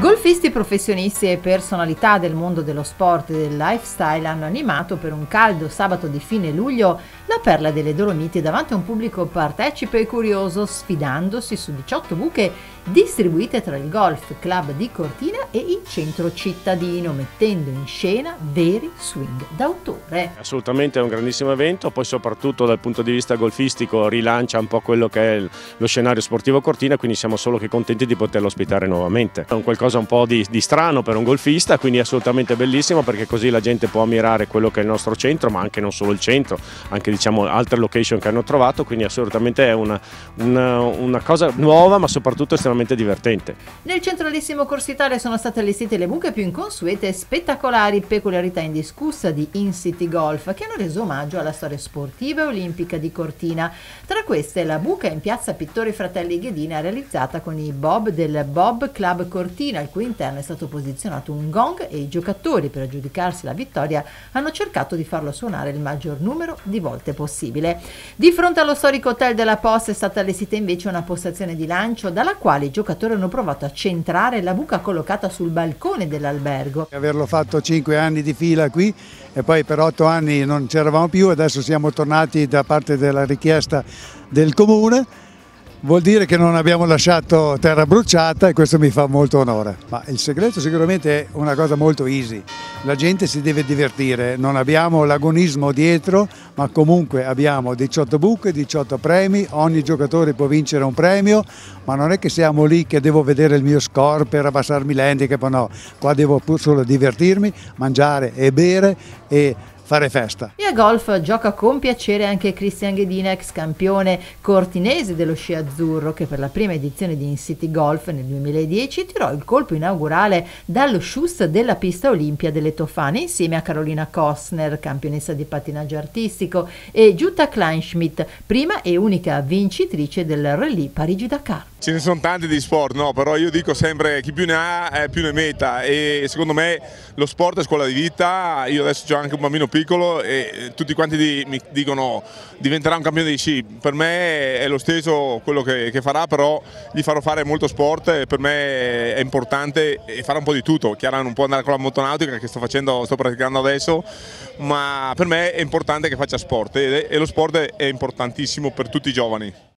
Golfisti professionisti e personalità del mondo dello sport e del lifestyle hanno animato per un caldo sabato di fine luglio la Perla delle Dolomiti davanti a un pubblico partecipe e curioso, sfidandosi su 18 buche distribuite tra il Golf Club di Cortina e il centro cittadino, mettendo in scena veri swing d'autore. Assolutamente è un grandissimo evento, poi soprattutto dal punto di vista golfistico rilancia un po' quello che è lo scenario sportivo Cortina, quindi siamo solo che contenti di poterlo ospitare nuovamente. È un qualcosa un po' di strano per un golfista, quindi assolutamente bellissimo, perché così la gente può ammirare quello che è il nostro centro, ma anche non solo il centro, anche diciamo altre location che hanno trovato, quindi assolutamente è una cosa nuova ma soprattutto estremamente divertente. Nel centralissimo Corsitale sono state allestite le buche più inconsuete e spettacolari, peculiarità indiscussa di In-City Golf, che hanno reso omaggio alla storia sportiva e olimpica di Cortina. Tra queste la buca in piazza Pittori Fratelli Ghedina, realizzata con i bob del Bob Club Cortina, al cui interno è stato posizionato un gong, e i giocatori, per aggiudicarsi la vittoria, hanno cercato di farlo suonare il maggior numero di volte possibile. Di fronte allo storico hotel della Posta è stata allestita invece una postazione di lancio, dalla quale i giocatori hanno provato a centrare la buca collocata sul balcone dell'albergo. Averlo fatto 5 anni di fila qui e poi per 8 anni non c'eravamo più, adesso siamo tornati da parte della richiesta del comune. Vuol dire che non abbiamo lasciato terra bruciata e questo mi fa molto onore. Ma il segreto sicuramente è una cosa molto easy, la gente si deve divertire, non abbiamo l'agonismo dietro, ma comunque abbiamo 18 buche, 18 premi, ogni giocatore può vincere un premio, ma non è che siamo lì che devo vedere il mio score per abbassarmi l'handicap, no, qua devo solo divertirmi, mangiare e bere e fare festa. E a golf gioca con piacere anche Cristian Ghedina, ex campione cortinese dello sci azzurro, che per la prima edizione di In-City Golf nel 2010 tirò il colpo inaugurale dallo sciust della pista Olimpia delle Tofane insieme a Carolina Kostner, campionessa di pattinaggio artistico, e Jutta Kleinschmidt, prima e unica vincitrice del Rallye Parigi-Dakar. Ce ne sono tanti di sport, no? Però io dico sempre chi più ne ha più ne metta, e secondo me lo sport è scuola di vita. Io adesso ho anche un bambino piccolo e tutti quanti mi dicono diventerà un campione di sci. Per me è lo stesso quello che farà, però gli farò fare molto sport e per me è importante fare un po' di tutto. Chiaro, non può andare con la motonautica che sto praticando adesso, ma per me è importante che faccia sport e lo sport è importantissimo per tutti i giovani.